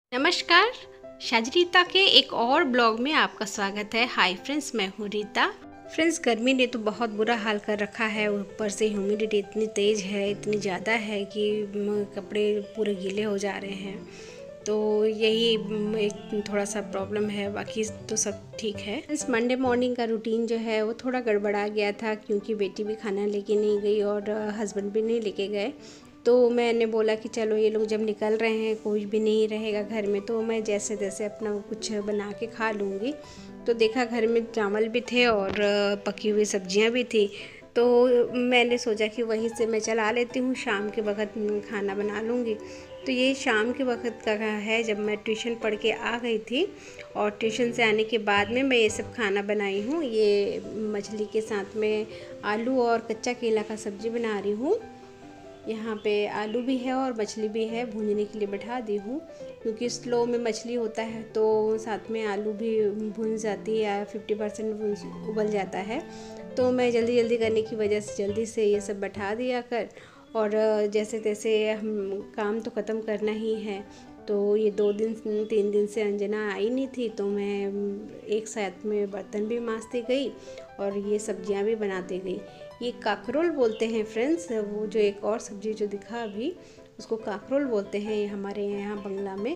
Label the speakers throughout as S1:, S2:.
S1: नमस्कार। शाजरीता के एक और ब्लॉग में आपका स्वागत है। हाय फ्रेंड्स, मैं हूँ रीता। फ्रेंड्स, गर्मी ने तो बहुत बुरा हाल कर रखा है। ऊपर से ह्यूमिडिटी इतनी तेज़ है, इतनी ज़्यादा है कि कपड़े पूरे गीले हो जा रहे हैं। तो यही एक थोड़ा सा प्रॉब्लम है, बाकी तो सब ठीक है। इस मंडे मॉर्निंग का रूटीन जो है वो थोड़ा गड़बड़ा गया था, क्योंकि बेटी भी खाना लेके नहीं गई और हस्बैंड भी नहीं लेके गए। तो मैंने बोला कि चलो ये लोग जब निकल रहे हैं, कोई भी नहीं रहेगा घर में, तो मैं जैसे तैसे अपना कुछ बना के खा लूँगी। तो देखा घर में चावल भी थे और पकी हुई सब्जियां भी थी। तो मैंने सोचा कि वहीं से मैं चला लेती हूँ, शाम के वक्त खाना बना लूँगी। तो ये शाम के वक्त का है, जब मैं ट्यूशन पढ़ के आ गई थी और ट्यूशन से आने के बाद में मैं ये सब खाना बनाई हूँ। ये मछली के साथ में आलू और कच्चा केला का सब्ज़ी बना रही हूँ। यहाँ पे आलू भी है और मछली भी है, भूनने के लिए बैठा दी हूँ, क्योंकि स्लो में मछली होता है तो साथ में आलू भी भून जाती है, 50% उबल जाता है। तो मैं जल्दी जल्दी करने की वजह से जल्दी से ये सब बैठा दिया कर, और जैसे तैसे हम काम तो ख़त्म करना ही है। तो ये 2 दिन 3 दिन से अंजना आई नहीं थी, तो मैं एक साथ में बर्तन भी मांजती गई और ये सब्जियां भी बनाती गई। ये काकरोल बोलते हैं फ्रेंड्स, वो जो एक और सब्ज़ी जो दिखा अभी, उसको काकरोल बोलते हैं हमारे यहाँ बंगला में।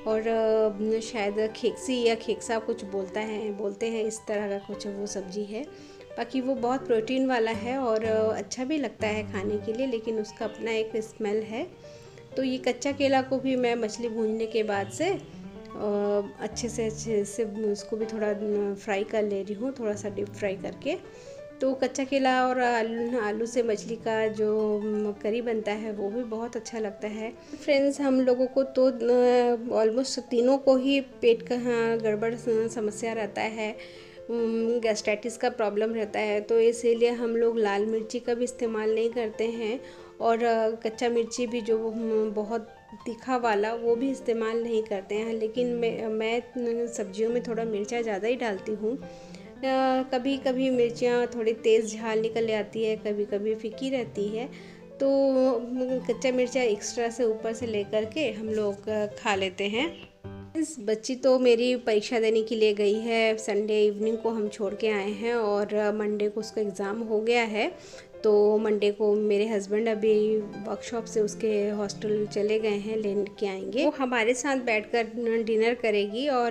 S1: और शायद खेक्सी या खेक्सा कुछ बोलते हैं, इस तरह का कुछ वो सब्ज़ी है। बाकी वो बहुत प्रोटीन वाला है और अच्छा भी लगता है खाने के लिए, लेकिन उसका अपना एक स्मेल है। तो ये कच्चा केला को भी मैं मछली भूनने के बाद से अच्छे से उसको भी थोड़ा फ्राई कर ले रही हूँ, थोड़ा सा डीप फ्राई करके। तो कच्चा केला और आलू से मछली का जो करी बनता है वो भी बहुत अच्छा लगता है। फ्रेंड्स, हम लोगों को तो ऑलमोस्ट तीनों को ही पेट का गड़बड़ समस्या रहता है, गैस्ट्राइटिस का प्रॉब्लम रहता है। तो इसीलिए हम लोग लाल मिर्ची का भी इस्तेमाल नहीं करते हैं, और कच्चा मिर्ची भी जो बहुत तीखा वाला वो भी इस्तेमाल नहीं करते हैं। लेकिन मैं सब्जियों में थोड़ा मिर्चा ज़्यादा ही डालती हूँ। कभी कभी मिर्चियाँ थोड़ी तेज़ झाल निकल आती है, कभी कभी फीकी रहती है। तो कच्चा मिर्चा एक्स्ट्रा से ऊपर से लेकर के हम लोग खा लेते हैं। इस बच्ची तो मेरी परीक्षा देने के लिए गई है। संडे इवनिंग को हम छोड़ के आए हैं और मंडे को उसका एग्ज़ाम हो गया है। तो मंडे को मेरे हस्बैंड अभी वर्कशॉप से उसके हॉस्टल चले गए हैं, लेने के आएंगे। वो हमारे साथ बैठकर डिनर करेगी और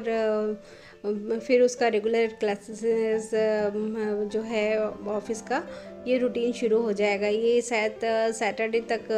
S1: फिर उसका रेगुलर क्लासेस जो है ऑफिस का, ये रूटीन शुरू हो जाएगा। ये शायद सैटरडे तक,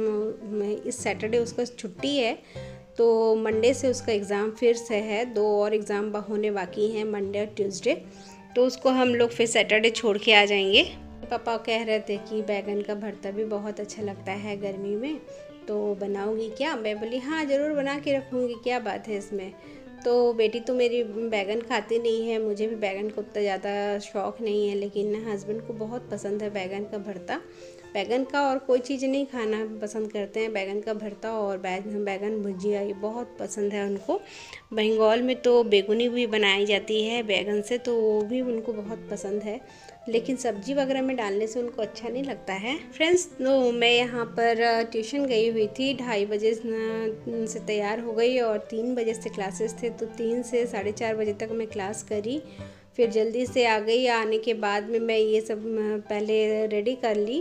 S1: इस सैटरडे उसका छुट्टी है। तो मंडे से उसका एग्ज़ाम फिर से है। 2 और एग्ज़ाम होने बाकी हैं, मंडे और ट्यूसडे। तो उसको हम लोग फिर सैटरडे छोड़ के आ जाएंगे। पापा कह रहे थे कि बैगन का भरता भी बहुत अच्छा लगता है गर्मी में, तो बनाऊंगी क्या? मैं बोली हाँ ज़रूर बना के रखूँगी, क्या बात है इसमें। तो बेटी तो मेरी बैगन खाती नहीं है, मुझे भी बैगन का उतना ज़्यादा शौक़ नहीं है, लेकिन हस्बैंड को बहुत पसंद है बैगन का भरता। बैगन का और कोई चीज़ नहीं खाना पसंद करते हैं, बैगन का भरता और बैगन भुजिया ये बहुत पसंद है उनको। बंगाल में तो बेगुनी भी बनाई जाती है बैगन से, तो वो भी उनको बहुत पसंद है, लेकिन सब्जी वगैरह में डालने से उनको अच्छा नहीं लगता है। फ्रेंड्स, तो मैं यहाँ पर ट्यूशन गई हुई थी, 2:30 बजे से तैयार हो गई और 3 बजे से क्लासेस थे। तो 3 से 4:30 बजे तक मैं क्लास करी, फिर जल्दी से आ गई। आने के बाद में मैं ये सब पहले रेडी कर ली।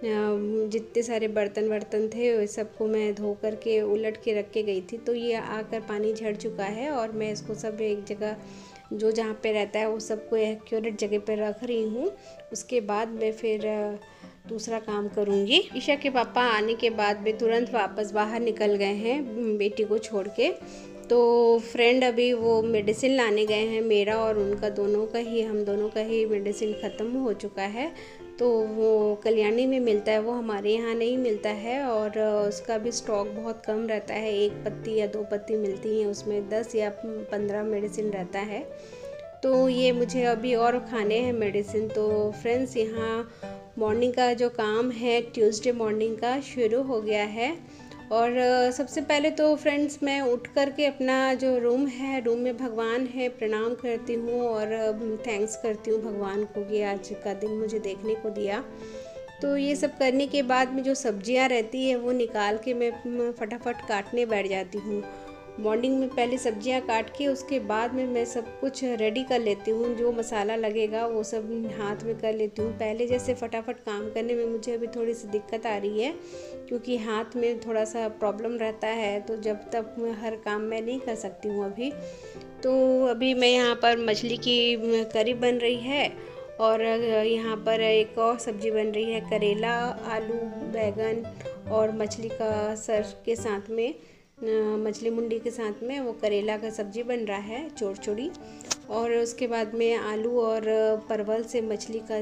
S1: जितने सारे बर्तन थे वो सबको मैं धो करके उलट के रख के गई थी। तो ये आकर पानी झड़ चुका है और मैं इसको सब एक जगह, जो जहाँ पे रहता है वो सबको एक्यूरेट जगह पे रख रही हूँ। उसके बाद मैं फिर दूसरा काम करूँगी। ईशा के पापा आने के बाद में तुरंत वापस बाहर निकल गए हैं बेटी को छोड़ के। तो फ्रेंड अभी वो मेडिसिन लाने गए हैं, मेरा और उनका हम दोनों का ही मेडिसिन ख़त्म हो चुका है। तो वो कल्याणी में मिलता है, वो हमारे यहाँ नहीं मिलता है, और उसका भी स्टॉक बहुत कम रहता है। 1 पत्ती या 2 पत्ती मिलती हैं, उसमें 10 या 15 मेडिसिन रहता है। तो ये मुझे अभी और खाने हैं मेडिसिन। तो फ्रेंड्स, यहाँ मॉर्निंग का जो काम है ट्यूसडे मॉर्निंग का शुरू हो गया है। और सबसे पहले तो फ्रेंड्स, मैं उठ कर के अपना जो रूम में भगवान है प्रणाम करती हूँ और थैंक्स करती हूँ भगवान को कि आज का दिन मुझे देखने को दिया। तो ये सब करने के बाद में जो सब्जियाँ रहती है वो निकाल के मैं फटाफट काटने बैठ जाती हूँ। मॉर्निंग में पहले सब्जियां काट के उसके बाद में मैं सब कुछ रेडी कर लेती हूँ, जो मसाला लगेगा वो सब हाथ में कर लेती हूँ। पहले जैसे फटाफट काम करने में मुझे अभी थोड़ी सी दिक्कत आ रही है, क्योंकि हाथ में थोड़ा सा प्रॉब्लम रहता है, तो जब तक मैं हर काम मैं नहीं कर सकती हूँ अभी। तो अभी मैं यहाँ पर मछली की करी बन रही है, और यहाँ पर एक और सब्ज़ी बन रही है, करेला, आलू, बैगन और मछली का सर के साथ में, मछली मुंडी के साथ में वो करेला का सब्ज़ी बन रहा है, चौड़ी। और उसके बाद में आलू और परवल से मछली का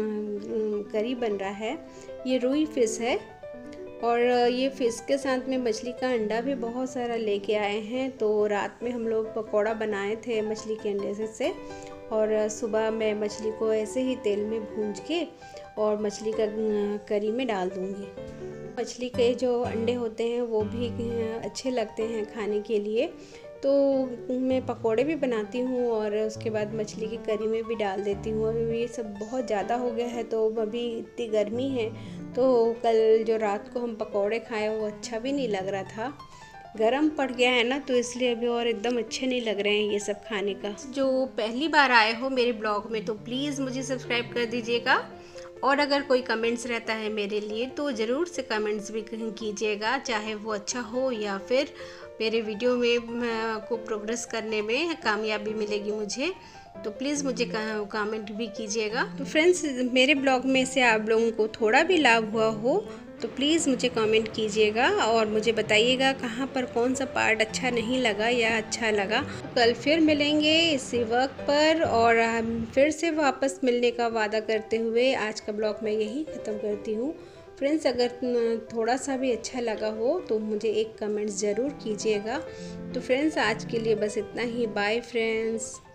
S1: करी बन रहा है। ये रुई फिश है, और ये फ़िश के साथ में मछली का अंडा भी बहुत सारा लेके आए हैं। तो रात में हम लोग पकौड़ा बनाए थे मछली के अंडे से, और सुबह मैं मछली को ऐसे ही तेल में भूंज के और मछली का करी में डाल दूँगी। मछली के जो अंडे होते हैं वो भी अच्छे लगते हैं खाने के लिए, तो मैं पकोड़े भी बनाती हूँ और उसके बाद मछली की करी में भी डाल देती हूँ। अभी ये सब बहुत ज़्यादा हो गया है, तो अभी इतनी गर्मी है, तो कल जो रात को हम पकोड़े खाए वो अच्छा भी नहीं लग रहा था, गरम पड़ गया है ना, तो इसलिए अभी और एकदम अच्छे नहीं लग रहे हैं ये सब खाने का। जो पहली बार आए हो मेरे ब्लॉग में तो प्लीज़ मुझे सब्सक्राइब कर दीजिएगा, और अगर कोई कमेंट्स रहता है मेरे लिए तो ज़रूर से कमेंट्स भी कीजिएगा, चाहे वो अच्छा हो या फिर मेरे वीडियो में को प्रोग्रेस करने में कामयाबी मिलेगी मुझे, तो प्लीज़ मुझे कमेंट भी कीजिएगा। तो फ्रेंड्स, मेरे ब्लॉग में से आप लोगों को थोड़ा भी लाभ हुआ हो तो प्लीज़ मुझे कमेंट कीजिएगा और मुझे बताइएगा कहाँ पर कौन सा पार्ट अच्छा नहीं लगा या अच्छा लगा। कल फिर मिलेंगे इसी वक्त पर, और फिर से वापस मिलने का वादा करते हुए आज का ब्लॉग मैं यही ख़त्म करती हूँ। फ्रेंड्स, अगर थोड़ा सा भी अच्छा लगा हो तो मुझे एक कमेंट ज़रूर कीजिएगा। तो फ्रेंड्स, आज के लिए बस इतना ही। Bye friends.